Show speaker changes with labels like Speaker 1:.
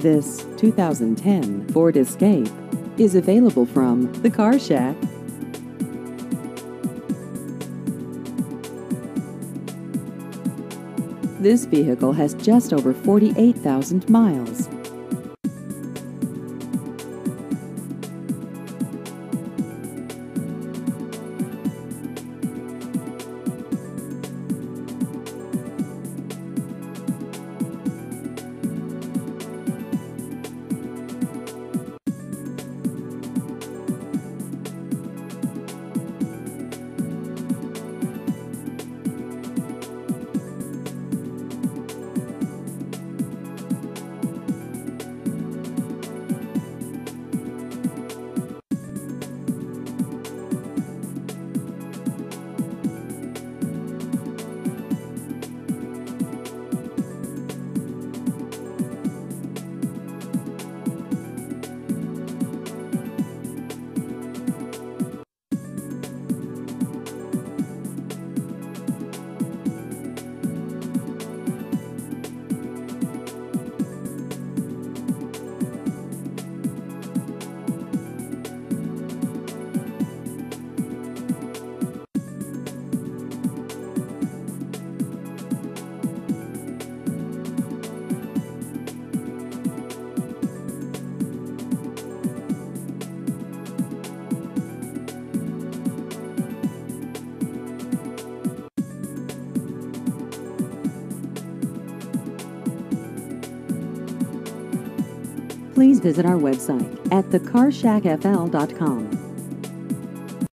Speaker 1: This 2010 Ford Escape is available from the Car Shack. This vehicle has just over 48,000 miles. Please visit our website at thecarshackfl.com.